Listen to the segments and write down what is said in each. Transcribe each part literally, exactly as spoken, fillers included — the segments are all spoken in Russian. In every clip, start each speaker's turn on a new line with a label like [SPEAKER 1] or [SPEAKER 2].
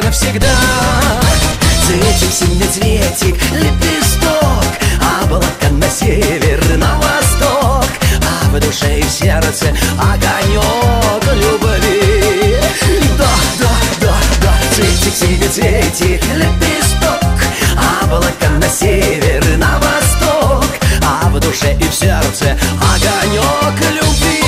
[SPEAKER 1] навсегда. Цветик, семицветик, лепесток, облако на север, на восток, а в душе и в сердце огонек любви. Да, да, да, да. Цветик, семицветик, лепесток, облако на север, на восток, а в душе и в сердце огонек любви.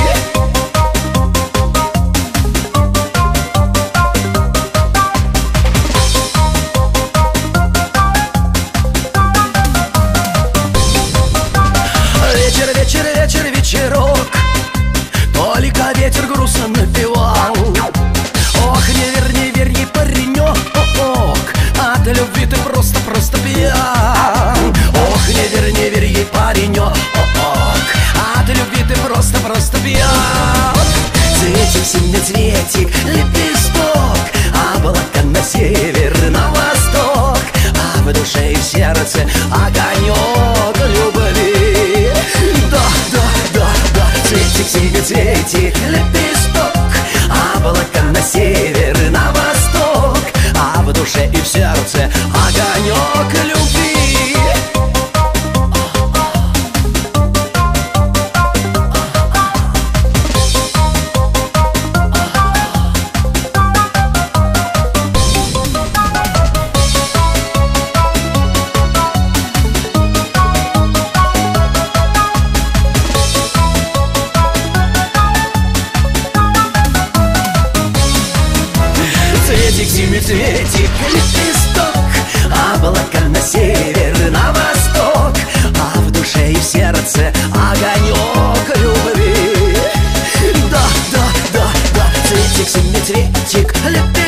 [SPEAKER 1] Вечер, вечер, вечер, вечерок, только ветер грустно напевал. Ох, не верь, не верь ей, паренек, от любви ты просто-просто пьян. Ох, не верь, не верь ей, паренек, от любви ты просто-просто пьян. Цветик, семицветик, лепесток, облако на север, на восток, а в душе и в сердце огонек любви. Да, да, да, да. Цветик, семицветик, лепесток, облако на север, на восток, а в душе и в сердце огонек любви. Цветик, семицветик, лепесток, облако на север, на восток, а в душе и в сердце огонек любви. Да, да, да, да. Цветик, семицветик, лепесток,